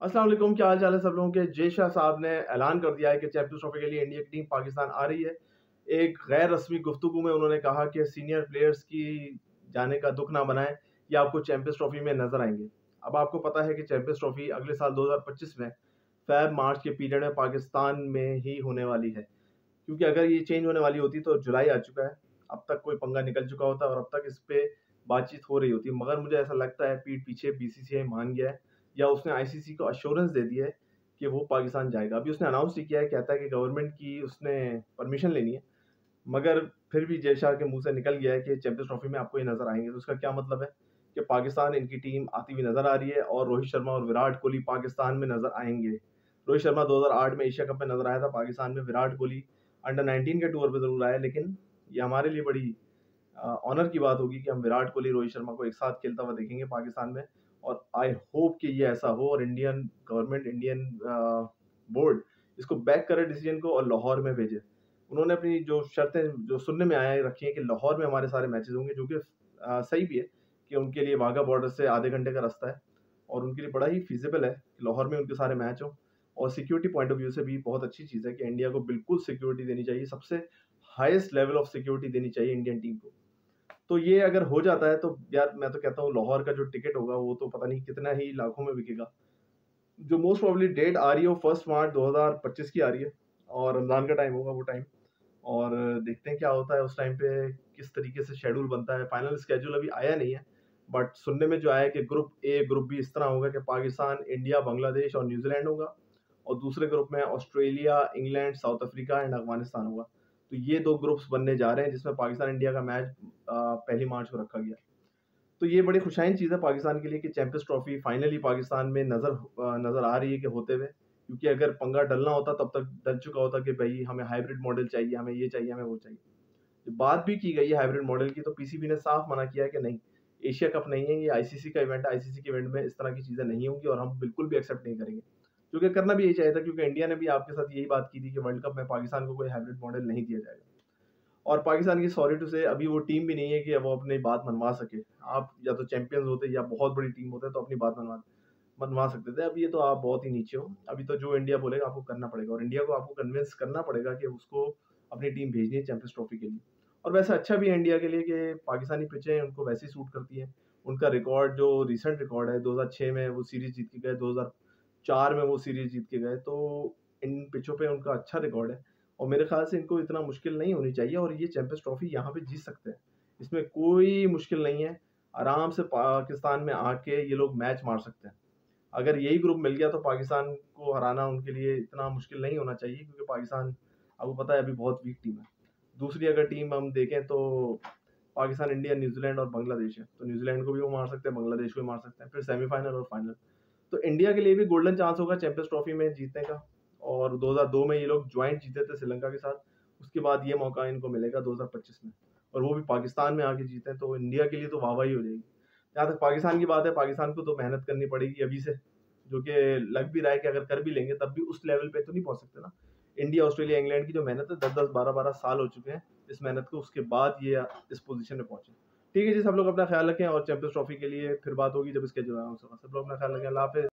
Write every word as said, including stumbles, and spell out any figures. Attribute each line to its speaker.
Speaker 1: अस्सलाम वालेकुम, क्या हाल चाल है सब लोगों के। जय शाह साहब ने ऐलान कर दिया है कि चैंपियंस ट्रॉफी के लिए इंडिया की टीम पाकिस्तान आ रही है। एक गैर रस्मी गुफ्तगू में उन्होंने कहा कि सीनियर प्लेयर्स की जाने का दुख ना बनाएं, ये आपको चैंपियंस ट्रॉफी में नजर आएंगे। अब आपको पता है कि चैंपियंस ट्रॉफी अगले साल दो हज़ार पच्चीस में फैब मार्च के पीरियड में पाकिस्तान में ही होने वाली है, क्योंकि अगर ये चेंज होने वाली होती तो जुलाई आ चुका है, अब तक कोई पंगा निकल चुका होता और अब तक इस पे बातचीत हो रही होती। मगर मुझे ऐसा लगता है पीठ पीछे बीसीसीआई मान गया है या उसने आईसीसी को अश्योरेंस दे दी है कि वो पाकिस्तान जाएगा। अभी उसने अनाउंस नहीं किया है, कहता है कि गवर्नमेंट की उसने परमिशन लेनी है, मगर फिर भी जय शाह के मुंह से निकल गया है कि चैंपियंस ट्रॉफी में आपको ये नजर आएंगे। तो उसका क्या मतलब है कि पाकिस्तान इनकी टीम आती हुई नजर आ रही है और रोहित शर्मा और विराट कोहली पाकिस्तान में नजर आएंगे। रोहित शर्मा दो हज़ार आठ में एशिया कप में नजर आया था पाकिस्तान में, विराट कोहली अंडर नाइनटीन के टूर पे जरूर आया, लेकिन ये हमारे लिए बड़ी ऑनर की बात होगी कि हम विराट कोहली रोहित शर्मा को एक साथ खेलता हुआ देखेंगे पाकिस्तान में। और आई होप कि ये ऐसा हो और इंडियन गवर्नमेंट, इंडियन बोर्ड इसको बैक करे डिसीजन को और लाहौर में भेजे। उन्होंने अपनी जो शर्तें जो सुनने में आया रखी है कि लाहौर में हमारे सारे मैचेस होंगे, जो कि सही भी है कि उनके लिए वाघा बॉर्डर से आधे घंटे का रास्ता है और उनके लिए बड़ा ही फिजिबल है कि लाहौर में उनके सारे मैच हों। और सिक्योरिटी पॉइंट ऑफ व्यू से भी बहुत अच्छी चीज़ है कि इंडिया को बिल्कुल सिक्योरिटी देनी चाहिए, सबसे हाईएस्ट लेवल ऑफ सिक्योरिटी देनी चाहिए इंडियन टीम को। तो ये अगर हो जाता है तो यार मैं तो कहता हूँ लाहौर का जो टिकट होगा वो तो पता नहीं कितना ही लाखों में बिकेगा। जो मोस्ट प्रोबेबली डेट आ रही है वो फर्स्ट मार्च दो हज़ार पच्चीस की आ रही है और रमजान का टाइम होगा वो टाइम। और देखते हैं क्या होता है उस टाइम पे, किस तरीके से शेड्यूल बनता है। फाइनल स्केड्यूल अभी आया नहीं है, बट सुनने में जो आया है कि ग्रुप ए ग्रुप बी इस तरह होगा कि पाकिस्तान, इंडिया, बांग्लादेश और न्यूजीलैंड होगा और दूसरे ग्रुप में Australia, England, South Africa and Afghanistan होगा। तो ये दो ग्रुप्स बनने जा रहे हैं जिसमें पाकिस्तान इंडिया का मैच पहली मार्च को रखा गया। तो ये बड़ी खुशाइन चीज़ है पाकिस्तान के लिए कि चैंपियंस ट्रॉफी फाइनली पाकिस्तान में नजर अ, नजर आ रही है कि होते हुए। क्योंकि अगर पंगा डलना होता तब तक डल चुका होता कि भाई हमें हाइब्रिड मॉडल चाहिए, हमें ये चाहिए, हमें वो चाहिए। जो बात भी की गई है हाइब्रिड मॉडल की, तो पीसीबी ने साफ मना किया है कि नहीं, एशिया कप नहीं है, ये आईसीसी का इवेंट है, आईसीसी के इवेंट में इस तरह की चीज़ें नहीं होंगी और हम बिल्कुल भी एक्सेप्ट नहीं करेंगे। क्योंकि करना भी यही चाहिए था, क्योंकि इंडिया ने भी आपके साथ यही बात की थी कि वर्ल्ड कप में पाकिस्तान को कोई हाइब्रिड मॉडल नहीं दिया जाएगा। और पाकिस्तान की सॉरी टू से अभी वो टीम भी नहीं है कि वो अपनी बात मनवा सके। आप या तो चैंपियंस होते या बहुत बड़ी टीम होते तो अपनी बात मनवा मनवा सकते थे। अब ये तो आप बहुत ही नीचे हो। अभी तो जो इंडिया बोलेगा आपको करना पड़ेगा और इंडिया को आपको कन्विंस करना पड़ेगा कि उसको अपनी टीम भेजनी है चैंपियंस ट्रॉफी के लिए। और वैसे अच्छा भी है इंडिया के लिए कि पाकिस्तानी पिचें उनको वैसे ही सूट करती हैं। उनका रिकॉर्ड जो रिसेंट रिकॉर्ड है, दो हज़ार छह में वो सीरीज जीत के गए, दो हज़ार चार में वो सीरीज जीत के गए, तो इन पिचों पे उनका अच्छा रिकॉर्ड है और मेरे ख्याल से इनको इतना मुश्किल नहीं होनी चाहिए और ये चैंपियंस ट्रॉफी यहाँ पे जीत सकते हैं। इसमें कोई मुश्किल नहीं है, आराम से पाकिस्तान में आके ये लोग मैच मार सकते हैं। अगर यही ग्रुप मिल गया तो पाकिस्तान को हराना उनके लिए इतना मुश्किल नहीं होना चाहिए, क्योंकि पाकिस्तान आपको पता है अभी बहुत वीक टीम है। दूसरी अगर टीम हम देखें तो पाकिस्तान, इंडिया, न्यूजीलैंड और बांग्लादेश है, तो न्यूजीलैंड को भी वो मार सकते हैं, बांग्लादेश को भी मार सकते हैं, फिर सेमीफाइनल और फाइनल। तो इंडिया के लिए भी गोल्डन चांस होगा चैंपियंस ट्रॉफी में जीतने का। और दो हज़ार दो में ये लोग ज्वाइंट जीते थे श्रीलंका के साथ, उसके बाद ये मौका इनको मिलेगा दो हज़ार पच्चीस में, और वो भी पाकिस्तान में आके जीते, तो इंडिया के लिए तो वाहवाही हो जाएगी। जहाँ तक पाकिस्तान की बात है, पाकिस्तान को तो मेहनत करनी पड़ेगी अभी से, जो कि लग भी रहा है कि अगर कर भी लेंगे तब भी उस लेवल पे तो नहीं पहुंच सकते ना। इंडिया, ऑस्ट्रेलिया, इंग्लैंड की जो मेहनत है, दस दस बारह बारह साल हो चुके हैं इस मेहनत को, उसके बाद ये इस पोजीशन में पहुंचे। ठीक है जी, सब लोग अपना ख्याल रखें और चैंपियंस ट्रॉफी के लिए फिर बात होगी जब इसके जो है सब लोग अपना ख्याल रखें। अल्लाह हाफिज़।